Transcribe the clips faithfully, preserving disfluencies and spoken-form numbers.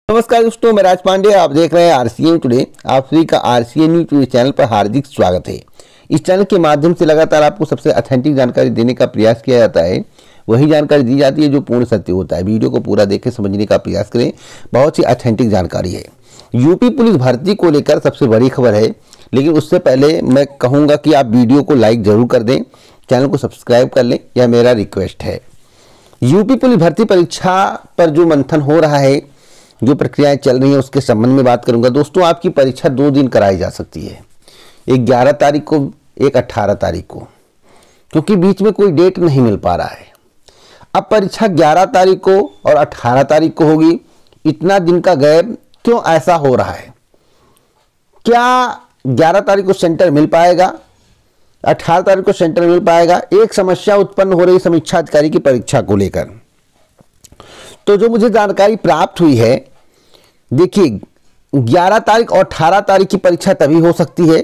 नमस्कार दोस्तों, मैं राज पांडे। आप देख रहे हैं आरसीएन टुडे। आप सभी का आरसीएन न्यूज टुडे चैनल पर हार्दिक स्वागत है। इस चैनल के माध्यम से लगातार आपको सबसे ऑथेंटिक जानकारी देने का प्रयास किया जाता है। वही जानकारी दी जाती है जो पूर्ण सत्य होता है। वीडियो को पूरा देख के समझने का प्रयास करें, बहुत ही ऑथेंटिक जानकारी है। यूपी पुलिस भर्ती को लेकर सबसे बड़ी खबर है, लेकिन उससे पहले मैं कहूँगा कि आप वीडियो को लाइक जरूर कर दें, चैनल को सब्सक्राइब कर लें, यह मेरा रिक्वेस्ट है। यूपी पुलिस भर्ती परीक्षा पर जो मंथन हो रहा है, जो प्रक्रियाएं चल रही हैं, उसके संबंध में बात करूंगा। दोस्तों, आपकी परीक्षा दो दिन कराई जा सकती है, एक ग्यारह तारीख को, एक अट्ठारह तारीख को, क्योंकि बीच में कोई डेट नहीं मिल पा रहा है। अब परीक्षा ग्यारह तारीख को और अट्ठारह तारीख को होगी। इतना दिन का गैप क्यों ऐसा हो रहा है? क्या ग्यारह तारीख को सेंटर मिल पाएगा, अट्ठारह तारीख को सेंटर मिल पाएगा? एक समस्या उत्पन्न हो रही समीक्षा अधिकारी की परीक्षा को लेकर। तो जो मुझे जानकारी प्राप्त हुई है, देखिए, ग्यारह तारीख और अठारह तारीख की परीक्षा तभी हो सकती है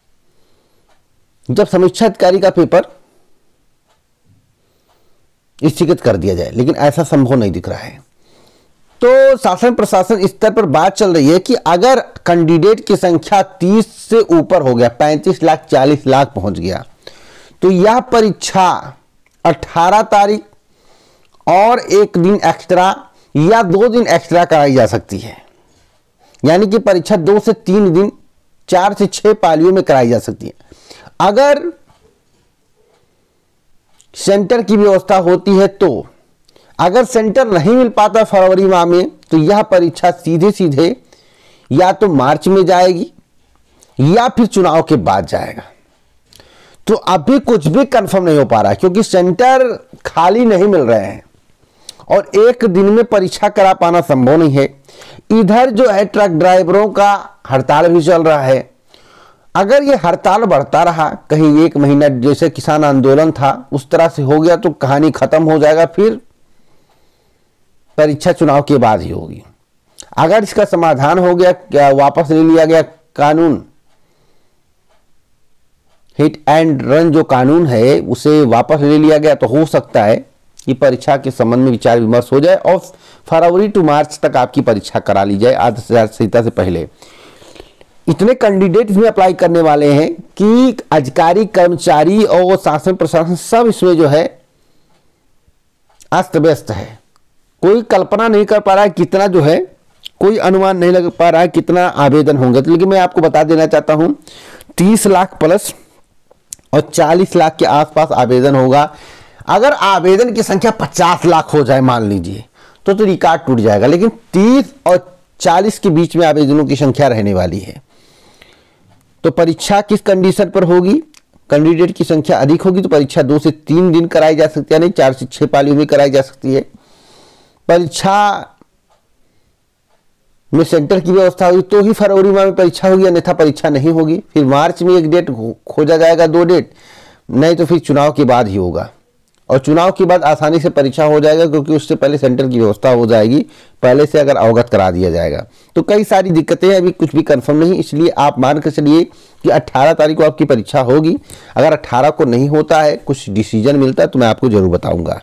जब समीक्षा अधिकारी का पेपर स्थगित कर दिया जाए, लेकिन ऐसा संभव नहीं दिख रहा है। तो शासन प्रशासन स्तर पर बात चल रही है कि अगर कैंडिडेट की संख्या तीस से ऊपर हो गया, पैंतीस लाख चालीस लाख पहुंच गया, तो यह परीक्षा अठारह तारीख और एक दिन एक्स्ट्रा या दो दिन एक्स्ट्रा कराई जा सकती है। यानी कि परीक्षा दो से तीन दिन, चार से छह पालियों में कराई जा सकती है। अगर सेंटर की व्यवस्था होती है तो, अगर सेंटर नहीं मिल पाता फरवरी माह में, तो यह परीक्षा सीधे सीधे या तो मार्च में जाएगी या फिर चुनाव के बाद जाएगा। तो अभी कुछ भी कंफर्म नहीं हो पा रहा है, क्योंकि सेंटर खाली नहीं मिल रहे हैं और एक दिन में परीक्षा करा पाना संभव नहीं है। इधर जो है ट्रक ड्राइवरों का हड़ताल भी चल रहा है। अगर ये हड़ताल बढ़ता रहा, कहीं एक महीना जैसे किसान आंदोलन था उस तरह से हो गया, तो कहानी खत्म हो जाएगा। फिर परीक्षा चुनाव के बाद ही होगी। अगर इसका समाधान हो गया, क्या वापस ले लिया गया कानून, हिट एंड रन जो कानून है उसे वापस ले लिया गया, तो हो सकता है कि परीक्षा के संबंध में विचार विमर्श हो जाए और फरवरी टू मार्च तक आपकी परीक्षा करा ली जाए, आदर्श आचार संहिता से पहले। इतने कैंडिडेट इसमें अप्लाई करने वाले हैं कि अधिकारी, कर्मचारी और शासन प्रशासन सब इसमें जो है अस्त व्यस्त है। कोई कल्पना नहीं कर पा रहा है कितना जो है, कोई अनुमान नहीं लग पा रहा है कितना आवेदन होंगे। तो लेकिन मैं आपको बता देना चाहता हूं, तीस लाख प्लस और चालीस लाख के आसपास आवेदन होगा। अगर आवेदन की संख्या पचास लाख हो जाए मान लीजिए, तो तो रिकॉर्ड टूट जाएगा। लेकिन तीस और चालीस के बीच में आवेदनों की संख्या रहने वाली है। तो परीक्षा किस कंडीशन पर होगी? कैंडिडेट की संख्या अधिक होगी तो परीक्षा दो से तीन दिन कराई जा सकती है, नहीं चार से छह पालियों में कराई जा सकती है। परीक्षा में सेंटर की व्यवस्था होगी तो ही फरवरी माह में परीक्षा होगी, अन्यथा परीक्षा नहीं होगी। फिर मार्च में एक डेट खोजा जाएगा, दो डेट, नहीं तो फिर चुनाव के बाद ही होगा। और चुनाव के बाद आसानी से परीक्षा हो जाएगा, क्योंकि उससे पहले सेंटर की व्यवस्था हो जाएगी, पहले से अगर अवगत करा दिया जाएगा। तो कई सारी दिक्कतें हैं, अभी कुछ भी कंफर्म नहीं, इसलिए आप मान कर चलिए कि अट्ठारह तारीख को आपकी परीक्षा होगी। अगर अट्ठारह को नहीं होता है, कुछ डिसीजन मिलता है, तो मैं आपको जरूर बताऊंगा।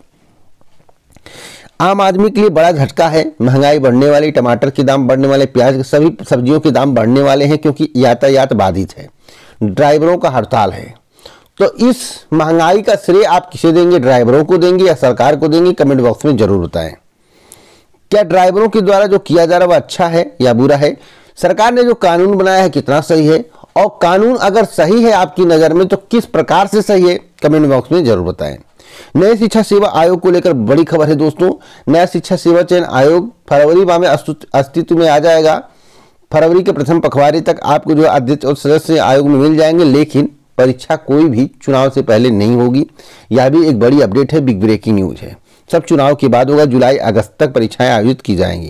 आम आदमी के लिए बड़ा झटका है। महंगाई बढ़ने वाली, टमाटर के दाम बढ़ने वाले, प्याज, सभी सब्जियों के दाम बढ़ने वाले हैं, क्योंकि यातायात बाधित है, ड्राइवरों का हड़ताल है। तो इस महंगाई का श्रेय आप किसे देंगे? ड्राइवरों को देंगे या सरकार को देंगे? कमेंट बॉक्स में जरूर बताएं। क्या ड्राइवरों के द्वारा जो किया जा रहा है वह अच्छा है या बुरा है? सरकार ने जो कानून बनाया है कितना सही है? और कानून अगर सही है आपकी नज़र में तो किस प्रकार से सही है? कमेंट बॉक्स में जरूर बताएं। नए शिक्षा सेवा आयोग को लेकर बड़ी खबर है दोस्तों। नया शिक्षा सेवा चयन आयोग फरवरी माह में अस्तित्व में आ जाएगा। फरवरी के प्रथम पखवाड़े तक आपको जो अध्यक्ष और सदस्य आयोग में मिल जाएंगे, लेकिन परीक्षा कोई भी चुनाव से पहले नहीं होगी। यह भी एक बड़ी अपडेट है, बिग ब्रेकिंग न्यूज है। सब चुनाव के बाद होगा, जुलाई अगस्त तक परीक्षाएं आयोजित की जाएंगी।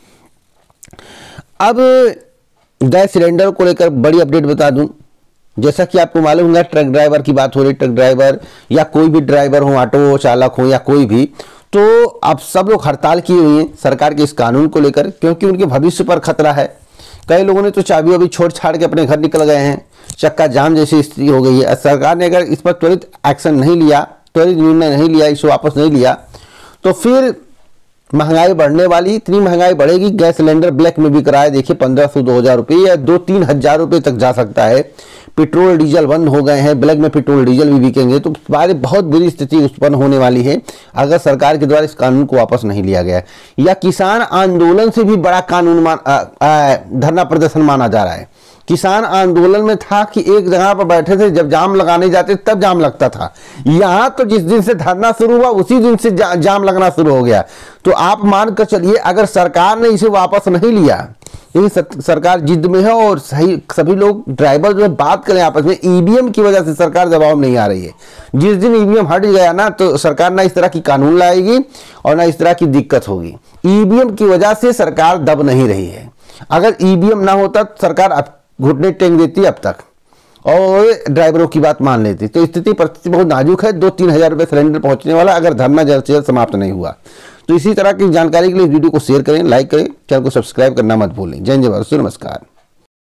अब गैस सिलेंडर को लेकर बड़ी अपडेट बता दूं। जैसा कि आपको मालूम होगा, ट्रक ड्राइवर की बात हो रही, ट्रक ड्राइवर या कोई भी ड्राइवर हो, ऑटो चालक हो या कोई भी, तो अब सब लोग हड़ताल किए हुए हैं सरकार के इस कानून को लेकर, क्योंकि उनके भविष्य पर खतरा है। कई लोगों ने तो चाबी अभी छोड़ छाड़ के अपने घर निकल गए हैं, चक्का जाम जैसी स्थिति हो गई है। सरकार ने अगर इस पर त्वरित एक्शन नहीं लिया, त्वरित निर्णय नहीं लिया, इसे वापस नहीं लिया, तो फिर महंगाई बढ़ने वाली, इतनी महंगाई बढ़ेगी, गैस सिलेंडर ब्लैक में बिक रहा है, देखिए पंद्रह सौ दो हजार रुपये या दो तीन हजार रुपये तक जा सकता है। पेट्रोल डीजल बंद हो गए हैं, ब्लैक में पेट्रोल डीजल भी बिकेंगे, तो बारे बहुत बुरी स्थिति उत्पन्न होने वाली है अगर सरकार के द्वारा इस कानून को वापस नहीं लिया गया। या किसान आंदोलन से भी बड़ा कानून मान धरना प्रदर्शन माना जा रहा है। किसान आंदोलन में था कि एक जगह पर बैठे थे, जब जाम लगाने जाते तब जाम लगता था। यहां तो जिस दिन से धरना शुरू हुआ उसी दिन से जा, जाम लगना शुरू हो गया। तो आप मानकर चलिए अगर सरकार ने इसे वापस नहीं लिया, यही सरकार जिद में है और सही सभी लोग ड्राइवर जो है बात करें आपस में, ईवीएम की वजह से सरकार दबाव नहीं आ रही है। जिस दिन ईवीएम हट गया ना तो सरकार ना इस तरह की कानून लाएगी और ना इस तरह की दिक्कत होगी। ईवीएम की वजह से सरकार दब नहीं रही है। अगर ईवीएम ना होता तो सरकार अब घुटने टेक देती अब तक और ड्राइवरों की बात मान लेती। तो स्थिति परिस्थिति बहुत नाजुक है। दो तीन हजार रुपये सिलेंडर पहुंचने वाला अगर धरना जल्द से जल्द समाप्त नहीं हुआ। तो इसी तरह की जानकारी के लिए वीडियो को शेयर करें, लाइक करें, चैनल को सब्सक्राइब करना मत भूलें। जय जय भारत, नमस्कार।